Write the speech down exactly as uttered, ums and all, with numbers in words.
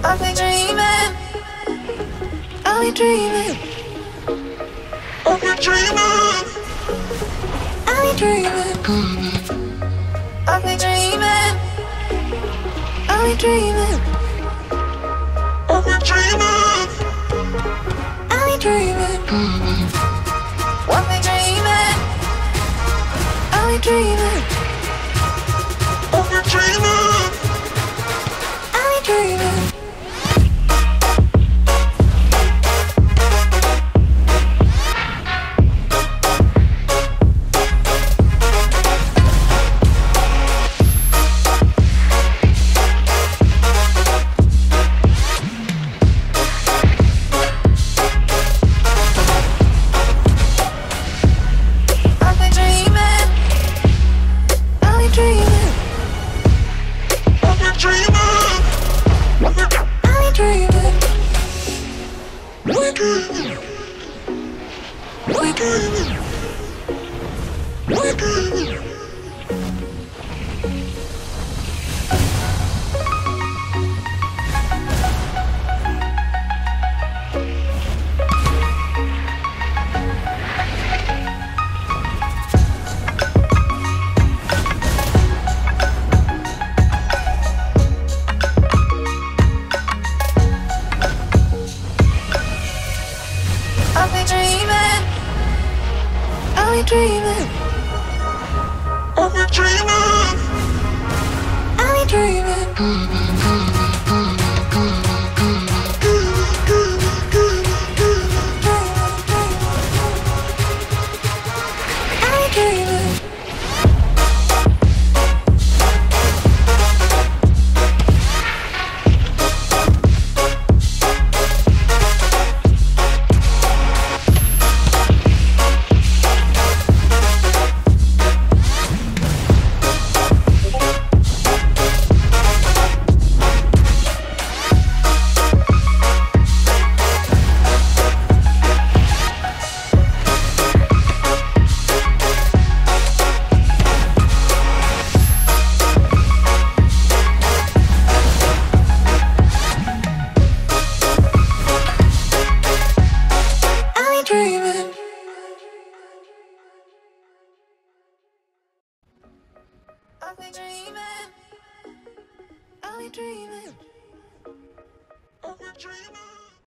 I've been dreaming. I've been dreaming. I've been dreaming. I've been dreaming. I've been dreaming. I've been dreaming. I've been dreaming. I've been dreaming. I've been dreaming. I've been dreaming. I've been dreaming. I've been dreaming. I've been dreaming. I've been dreaming.